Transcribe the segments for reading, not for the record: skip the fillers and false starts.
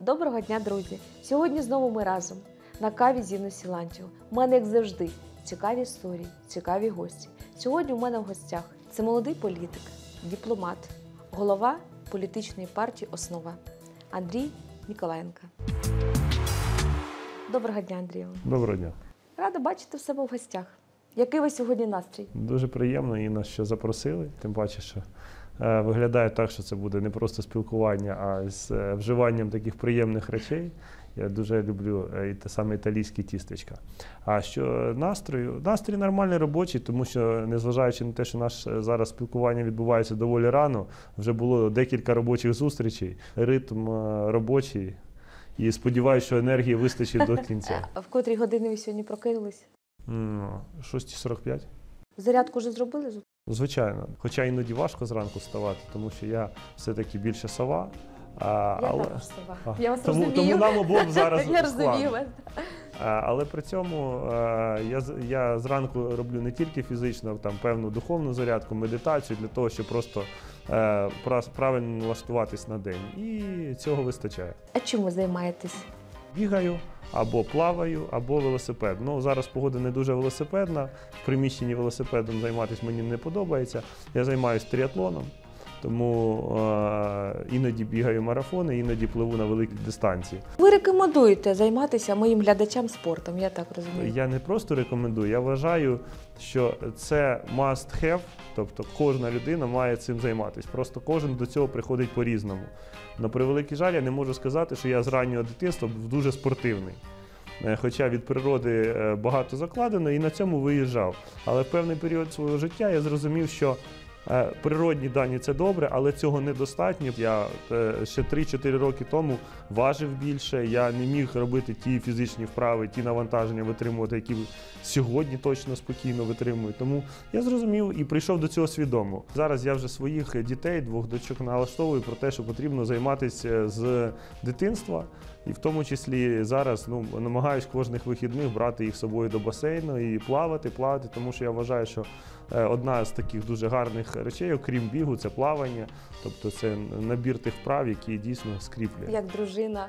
Доброго дня, друзі! Сьогодні знову ми разом на каві з Інною Сілантьєвою. У мене, як завжди, цікаві історії, цікаві гості. Сьогодні у мене в гостях це молодий політик, дипломат, голова політичної партії «Основа» Андрій Ніколаєнко. Доброго дня, Андрію! Доброго дня! Рада бачити в себе в гостях. Який ви сьогодні настрій? Дуже приємно і нас ще запросили, тим паче, що виглядає так, що це буде не просто спілкування, а з вживанням таких приємних речей. Я дуже люблю і те саме італійське тістечка. А що настрою? Настрій нормальний, робочий, тому що, незважаючи на те, що наше зараз спілкування відбувається доволі рано, вже було декілька робочих зустрічей, ритм робочий. І сподіваюся, що енергії вистачить до кінця. А в котрій годині ви сьогодні прокинулись? 6:45. Зарядку вже зробили? Звичайно. Хоча іноді важко зранку вставати, тому що я все-таки більше сова. Я також сова. Я вас тому розумію. нам обом зараз Я розумію вас. Але при цьому я зранку роблю не тільки фізично, там певну духовну зарядку, медитацію для того, щоб просто правильно налаштуватись на день. І цього вистачає. А чим ви займаєтесь? Бігаю, або плаваю, або велосипед. Ну, зараз погода не дуже велосипедна, в приміщенні велосипедом займатися мені не подобається. Я займаюся тріатлоном, тому іноді бігаю марафони, іноді пливу на великі дистанції. Ви рекомендуєте займатися моїм глядачам спортом, я так розумію? Я не просто рекомендую, я вважаю, що це must have, тобто кожна людина має цим займатися. Просто кожен до цього приходить по-різному. На превеликий жаль, я не можу сказати, що я з раннього дитинства був дуже спортивний. Хоча від природи багато закладено і на цьому виїжджав. Але в певний період свого життя я зрозумів, що природні дані – це добре, але цього недостатньо. Я ще 3-4 роки тому важив більше, я не міг робити ті фізичні вправи, ті навантаження витримувати, які сьогодні точно спокійно витримую. Тому я зрозумів і прийшов до цього свідомо. Зараз я вже своїх дітей, 2 дочок налаштовую про те, що потрібно займатися з дитинства. І в тому числі зараз намагаюсь кожних вихідних брати їх з собою до басейну і плавати, тому що я вважаю, що одна з таких дуже гарних речей, окрім бігу, це плавання. Тобто це набір тих вправ, які дійсно скріплюють. Як дружина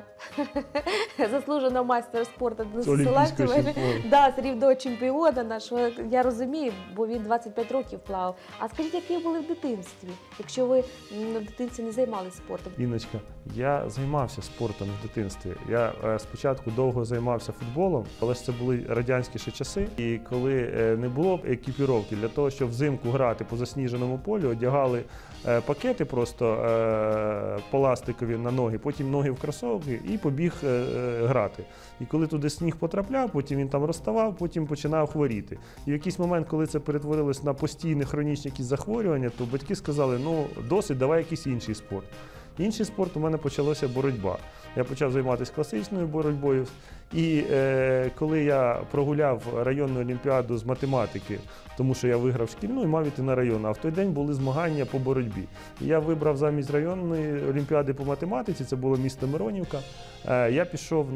заслуженого майстра спорту Олімпійського чемпіона. Да, срібного чемпіона нашого. Я розумію, бо він 25 років плавав. А скажіть, які ви були в дитинстві, якщо ви в дитинстві не займалися спортом? Інночка, я займався спортом в дитинстві. Я спочатку довго займався футболом, але ж це були радянські ще часи. І коли не було екіпіровки, для того, щоб взимку грати по засніженому полю, одягали пакети просто пластикові на ноги, потім ноги в кросовки і побіг грати. І коли туди сніг потрапляв, потім він там розставав, потім починав хворіти. І в якийсь момент, коли це перетворилось на постійні хронічні якісь захворювання, то батьки сказали, досить, давай якийсь інший спорт. Інший спорт у мене почалася боротьба. Я почав займатися класичною боротьбою. І коли я прогуляв районну олімпіаду з математики, тому що я виграв шкільну і мав іти на районну, а в той день були змагання по боротьбі. І я вибрав замість районної олімпіади по математиці, це було місто Миронівка, я пішов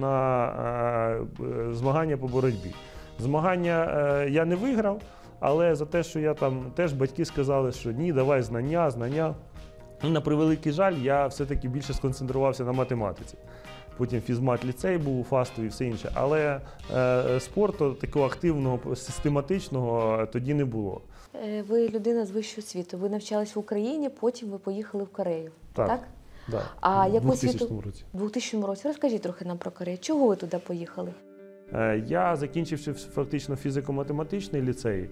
на змагання по боротьбі. Змагання я не виграв, але за те, що я там теж батьки сказали, що ні, давай знання. І на превеликий жаль, я все-таки більше сконцентрувався на математиці. Потім фізмат-ліцей був, фастовий і все інше. Але спорту такого активного, систематичного тоді не було. Ви людина з вищої освіти. Ви навчались в Україні, потім ви поїхали в Корею. Так? Так. А в 2000 році. В 2000 році. Розкажіть трохи нам про Корею. Чого ви туди поїхали? Я, закінчивши фактично фізико-математичний ліцей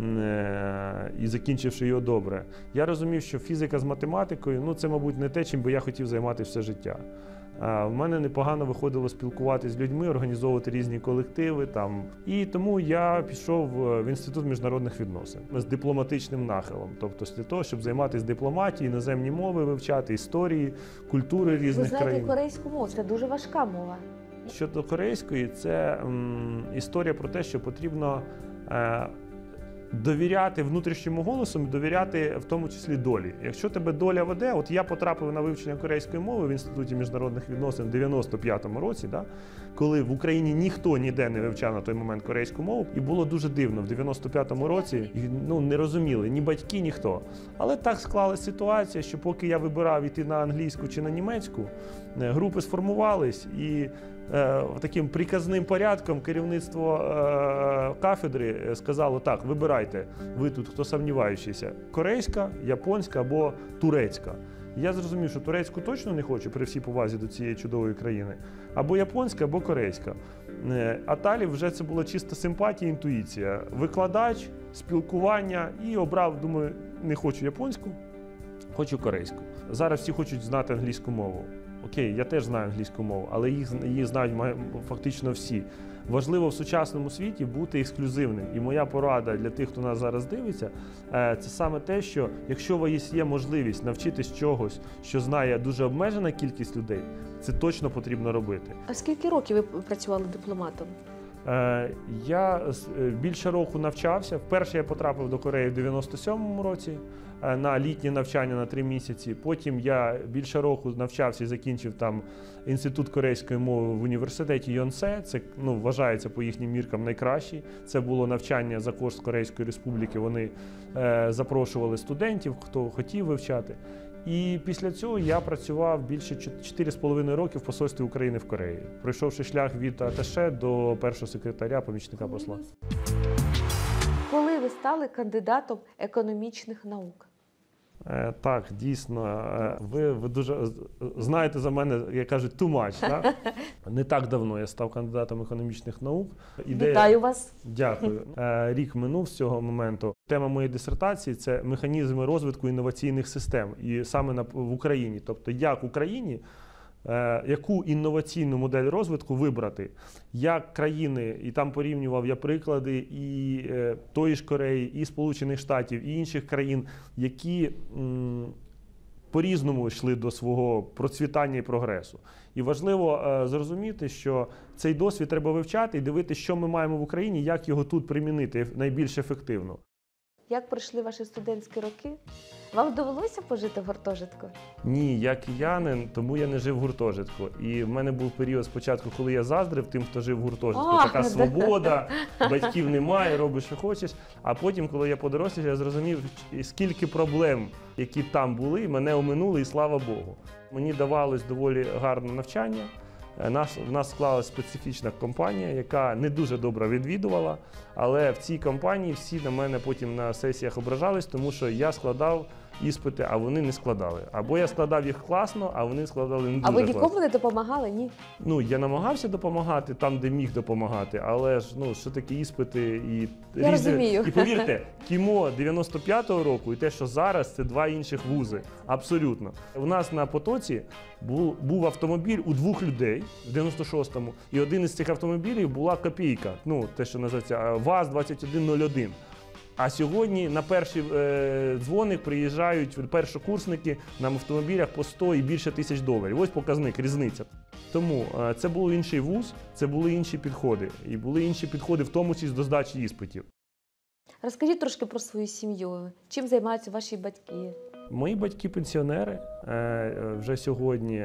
і закінчивши його добре, я розумів, що фізика з математикою, це, мабуть, не те, чим би я хотів займатися все життя. В мене непогано виходило спілкуватися з людьми, організовувати різні колективи. І тому я пішов в Інститут міжнародних відносин з дипломатичним нахилом. Тобто для того, щоб займатися дипломатією, іноземні мови вивчати, історії, культури різних країн. Ви знаєте корейську мову, це дуже важка мова. Щодо корейської, це історія про те, що потрібно довіряти внутрішньому голосу, довіряти в тому числі долі. Якщо тебе доля веде, от я потрапив на вивчення корейської мови в Інституті міжнародних відносин в 95-му році, да, коли в Україні ніхто ніде не вивчав на той момент корейську мову, і було дуже дивно, в 95-му році не розуміли ні батьки, ніхто. Але так склалася ситуація, що поки я вибирав іти на англійську чи на німецьку, групи сформувались, і таким приказним порядком керівництво кафедри сказало: так, вибирайте, ви тут, хто сумніваючийся, корейська, японська або турецька. Я зрозумів, що турецьку точно не хочу, при всій повазі до цієї чудової країни, або японська, або корейська. А далі вже це була чиста симпатія, інтуїція. Викладач, спілкування, і обрав, думаю, не хочу японську, хочу корейську. Зараз всі хочуть знати англійську мову. Окей, я теж знаю англійську мову, але її знають фактично всі. Важливо в сучасному світі бути ексклюзивним. І моя порада для тих, хто нас зараз дивиться, це саме те, що якщо у вас є можливість навчитись чогось, що знає дуже обмежена кількість людей, це точно потрібно робити. А скільки років ви працювали дипломатом? Я більше року навчався. Вперше я потрапив до Кореї в 97-му році на літнє навчання на 3 місяці. Потім я більше року навчався і закінчив там Інститут корейської мови в університеті Йонсе. Це вважається по їхнім міркам найкращий. Це було навчання за кошт Корейської Республіки. Вони запрошували студентів, хто хотів вивчати. І після цього я працював більше 4,5 роки в посольстві України в Кореї, пройшовши шлях від аташе до першого секретаря, помічника посла. Коли ви стали кандидатом економічних наук? Так, дійсно. Ви дуже знаєте за мене, як кажуть, too much. Так? Не так давно я став кандидатом економічних наук. Вітаю вас! Дякую. Рік минув з цього моменту. Тема моєї дисертації – це механізми розвитку інноваційних систем. І саме в Україні. Тобто, як Україні, яку інноваційну модель розвитку вибрати, як країни, і там порівнював я приклади і тої ж Кореї, і Сполучених Штатів, і інших країн, які по-різному йшли до свого процвітання і прогресу. І важливо зрозуміти, що цей досвід треба вивчати і дивитися, що ми маємо в Україні, як його тут примінити найбільш ефективно. Як пройшли ваші студентські роки? Вам довелося пожити в гуртожитку? Ні, я киянин, тому я не жив в гуртожитку. І в мене був період спочатку, коли я заздрив тим, хто жив в гуртожитку. Така свобода, батьків немає, робиш, що хочеш. А потім, коли я подорослішав, я зрозумів, скільки проблем, які там були, мене оминули, і слава Богу. Мені давалось доволі гарне навчання. В нас склалася специфічна компанія, яка не дуже добре відвідувала, але в цій компанії всі на мене потім на сесіях ображались, тому що я складав іспити, а вони не складали. Або я складав їх класно, а вони складали не дуже класно. А ви нікому не допомагали, ні? Я намагався допомагати там, де міг допомагати, але ж, що такі іспити і Я розумію. І повірте, КІМО 95-го року і те, що зараз, це 2 інших вузи. Абсолютно. У нас на потоці був автомобіль у 2 людей в 96-му, і один із цих автомобілів була копійка, те, що називається ВАЗ-2101. А сьогодні на перший дзвоник приїжджають першокурсники на автомобілях по 100 і більше тисяч доларів. Ось показник, різниця. Тому це був інший вуз, це були інші підходи. І були інші підходи в тому числі до здачі іспитів. Розкажіть трошки про свою сім'ю. Чим займаються ваші батьки? Мої батьки пенсіонери вже сьогодні.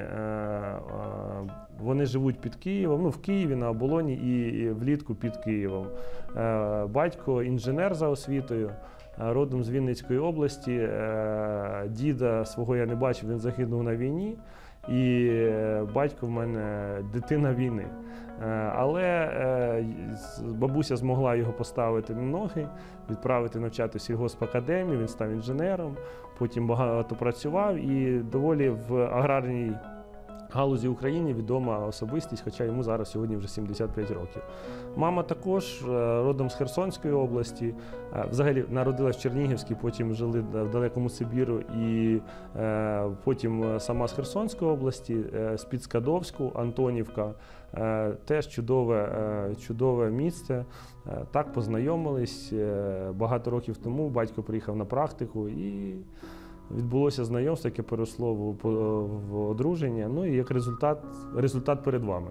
Вони живуть під Києвом, в Києві, на Оболоні і влітку під Києвом. Батько інженер за освітою, родом з Вінницької області. Діда свого я не бачив, він загинув на війні. І батько в мене дитина війни. Але бабуся змогла його поставити на ноги, відправити навчати в сільгоспакадемію, він став інженером, потім багато працював і доволі в аграрній галузі України відома особистість, хоча йому зараз сьогодні вже 75 років. Мама також родом з Херсонської області, взагалі народилась в Чернігівській, потім жили в далекому Сибіру, і потім сама з Херсонської області, з-під Скадовську, Антонівка, теж чудове місце. Так познайомились багато років тому, батько приїхав на практику і відбулося знайомство, яке переросло в одруження, і як результат перед вами.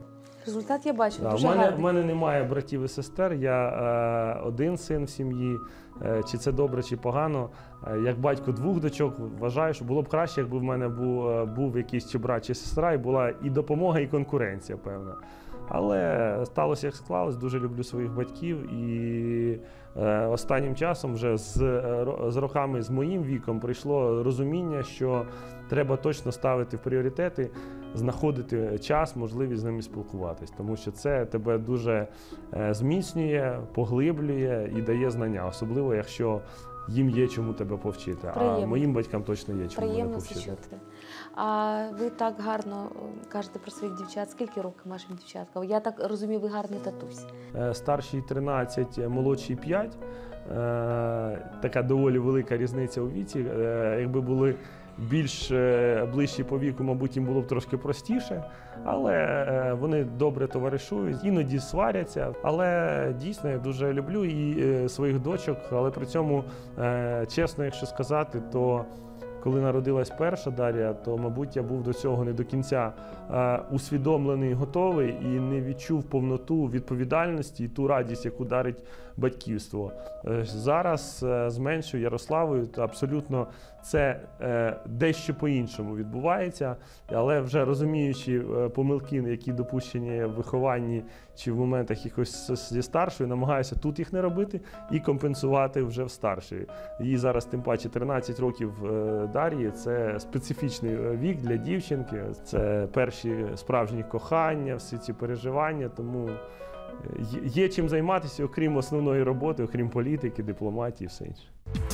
Результат я бачу, Да, дуже в гарний. мене немає братів і сестер, я один син в сім'ї. Чи це добре, чи погано. Як батько двох дочок, вважаю, що було б краще, якби в мене був якийсь чи брат, чи сестра, і була і допомога, і конкуренція, певна. Але сталося, як склалось, дуже люблю своїх батьків. І останнім часом, вже з роками, з моїм віком, прийшло розуміння, що треба точно ставити в пріоритети, знаходити час, можливість з ними спілкуватись. Тому що це тебе дуже зміцнює, поглиблює і дає знання. Особливо, якщо їм є чому тебе повчити. Приємно. А моїм батькам точно є чому мене Приємно це повчити. чути. А ви так гарно кажете про своїх дівчат. Скільки років вашим дівчаткам? Я так розумію, ви гарний татусь. Старший 13, молодший 5. Така доволі велика різниця у віці. Якби були більш ближчі по віку, мабуть, їм було б трошки простіше, але вони добре товаришують, іноді сваряться. Але дійсно я дуже люблю і своїх дочок, але при цьому, чесно, якщо сказати, то коли народилась перша Дар'я, то, мабуть, я був до цього не до кінця усвідомлений, готовий і не відчув повноту відповідальності і ту радість, яку дарить батьківство. Зараз з меншою Ярославою абсолютно це дещо по-іншому відбувається, але вже розуміючи помилки, які допущені в вихованні чи в моментах якось зі старшою, намагаюся тут їх не робити і компенсувати вже в старшої. Їй зараз тим паче 13 років Дар'ї, це специфічний вік для дівчинки, це перші справжні кохання, всі ці переживання, тому є чим займатися, окрім основної роботи, окрім політики, дипломатії і все інше.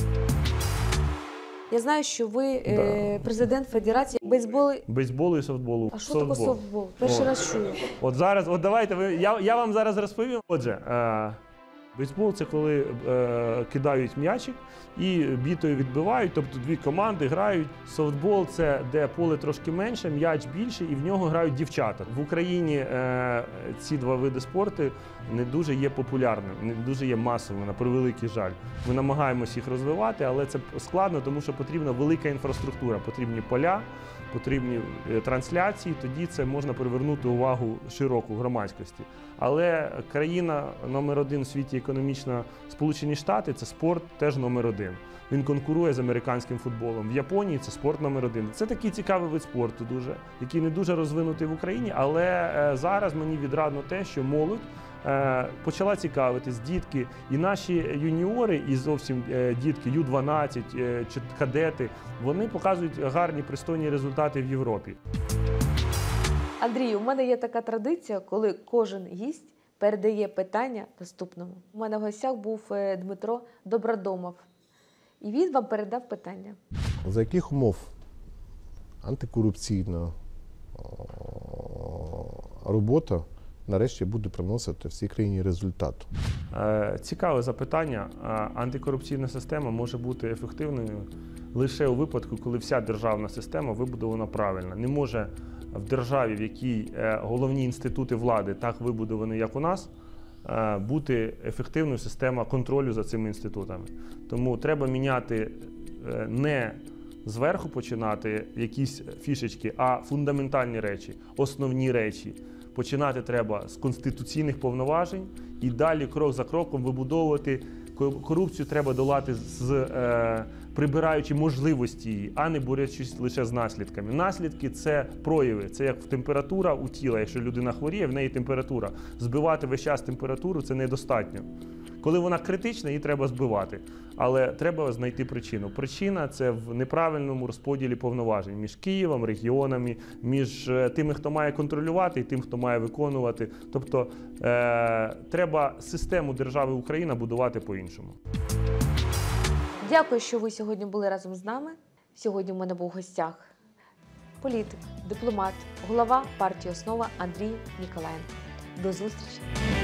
Я знаю, що ви президент Федерації Бейсболу і софтболу. А що таке софтбол? Перший раз чую. От зараз, давайте, я вам зараз розповім. Отже, бейсбол – це коли кидають м'ячик і бітою відбивають, тобто дві команди грають. Софтбол – це де поле трошки менше, м'яч більше і в нього грають дівчата. В Україні ці два види спорту не дуже є популярними, не дуже є масовими, на превеликий жаль. Ми намагаємося їх розвивати, але це складно, тому що потрібна велика інфраструктура, потрібні поля, потрібні трансляції, тоді це можна привернути увагу широку громадськості. Але країна номер один в світі економічно, Сполучені Штати, це спорт теж номер один. Він конкурує з американським футболом. В Японії це спорт номер один. Це такий цікавий вид спорту, який не дуже розвинутий в Україні, але зараз мені відрадно те, що молодь почала цікавитись, дітки, і наші юніори, і зовсім дітки, Ю-12, чи кадети, вони показують гарні, пристойні результати в Європі. Андрію, у мене є така традиція, коли кожен гість передає питання наступному. У мене в гостях був Дмитро Добродомов. І він вам передав питання. За яких умов антикорупційна робота нарешті буде приносити всій країні результат? Цікаве запитання. Антикорупційна система може бути ефективною лише у випадку, коли вся державна система вибудована правильно. Не може в державі, в якій головні інститути влади так вибудовані, як у нас, бути ефективною система контролю за цими інститутами. Тому треба міняти не зверху починати якісь фішечки, а фундаментальні речі, основні речі. Починати треба з конституційних повноважень і далі крок за кроком вибудовувати. Корупцію треба долати прибираючи можливості її, а не борючись лише з наслідками. Наслідки – це прояви, це як температура у тіла. Якщо людина хворіє, в неї температура. Збивати весь час температуру – це недостатньо. Коли вона критична, її треба збивати. Але треба знайти причину. Причина – це в неправильному розподілі повноважень між Києвом, регіонами, між тими, хто має контролювати, і тим, хто має виконувати. Тобто треба систему держави Україна будувати по-іншому. Дякую, що ви сьогодні були разом з нами. Сьогодні в мене був в гостях політик, дипломат, голова партії «Основа» Андрій Ніколаєнко. До зустрічі!